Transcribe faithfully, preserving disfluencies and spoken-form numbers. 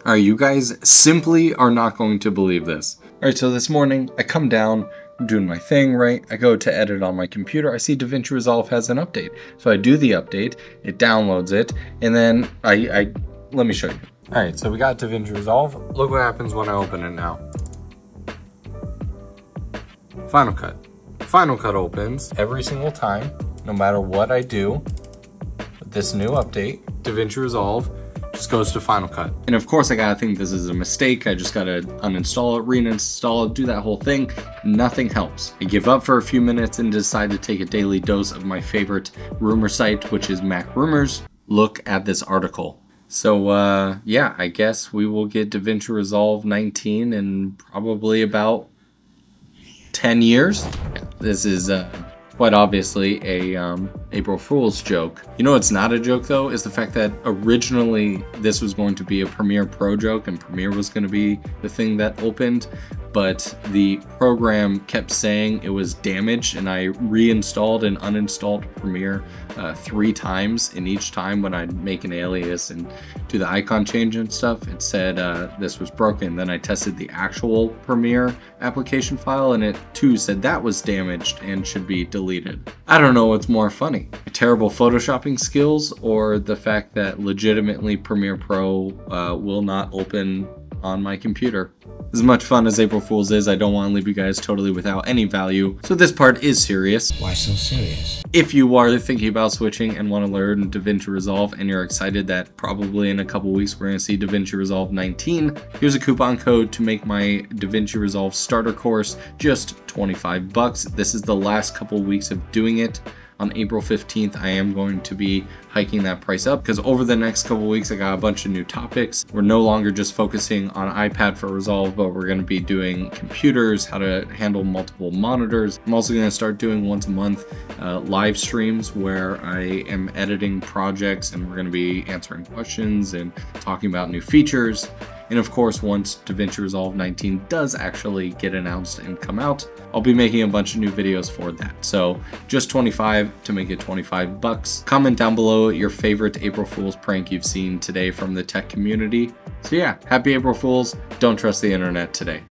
Alright, you guys simply are not going to believe this. Alright, so this morning I come down, I'm doing my thing, right? I go to edit on my computer, I see DaVinci Resolve has an update. So I do the update, it downloads it, and then I, I let me show you. Alright, so we got DaVinci Resolve. Look what happens when I open it now. Final Cut. Final Cut opens every single time, no matter what I do. With this new update, DaVinci Resolve just goes to Final Cut. And of course I gotta think this is a mistake. I just gotta uninstall it, reinstall it, do that whole thing. Nothing helps. I give up for a few minutes and decide to take a daily dose of my favorite rumor site, which is Mac Rumors. Look at this article. So uh, yeah, I guess we will get DaVinci Resolve nineteen in probably about ten years. This is uh, quite obviously a um, April Fool's joke. You know what's not a joke though, is the fact that originally this was going to be a Premiere Pro joke and Premiere was going to be the thing that opened, but the program kept saying it was damaged, and I reinstalled and uninstalled Premiere uh, three times, and each time when I'd make an alias and do the icon change and stuff, it said uh, this was broken. Then I tested the actual Premiere application file, and it too said that was damaged and should be deleted. I don't know what's more funny, terrible photoshopping skills or the fact that legitimately Premiere Pro uh, will not open on my computer. As much fun as April Fool's is, I don't want to leave you guys totally without any value, so this part is serious. Why so serious? If you are thinking about switching and want to learn DaVinci Resolve and you're excited that probably in a couple weeks we're going to see DaVinci Resolve nineteen, here's a coupon code to make my DaVinci Resolve starter course just twenty-five bucks. This is the last couple weeks of doing it. On April fifteenth, I am going to be hiking that price up because over the next couple weeks, I got a bunch of new topics. We're no longer just focusing on iPad for Resolve, but we're going to be doing computers, how to handle multiple monitors. I'm also going to start doing once a month uh, live streams where I am editing projects and we're going to be answering questions and talking about new features. And of course, once DaVinci Resolve nineteen does actually get announced and come out, I'll be making a bunch of new videos for that. So just twenty-five to make it twenty-five bucks. Comment down below your favorite April Fool's prank you've seen today from the tech community. So yeah, happy April Fools. Don't trust the internet today.